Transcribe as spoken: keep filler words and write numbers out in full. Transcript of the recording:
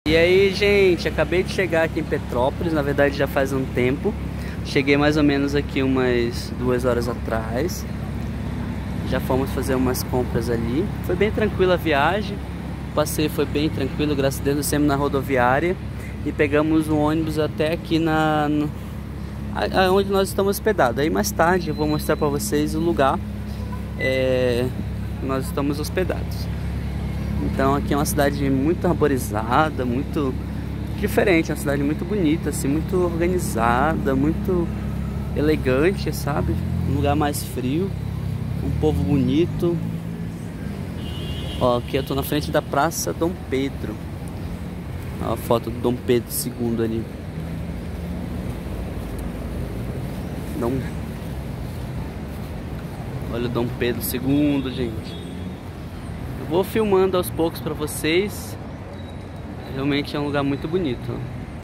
E aí, gente, acabei de chegar aqui em Petrópolis, na verdade já faz um tempo. Cheguei mais ou menos aqui umas duas horas atrás. Já fomos fazer umas compras ali. Foi bem tranquila a viagem. O passeio foi bem tranquilo, graças a Deus, descemos na rodoviária e pegamos um ônibus até aqui na no, a, a, onde nós estamos hospedados. Aí mais tarde eu vou mostrar para vocês o lugar é, nós estamos hospedados. Então aqui é uma cidade muito arborizada, muito diferente, uma cidade muito bonita, assim, muito organizada, muito elegante, sabe? Um lugar mais frio, um povo bonito. Ó, aqui eu tô na frente da Praça Dom Pedro. Ó, a foto do Dom Pedro segundo ali. Dom... Olha o Dom Pedro segundo, gente. Vou filmando aos poucos pra vocês. Realmente é um lugar muito bonito.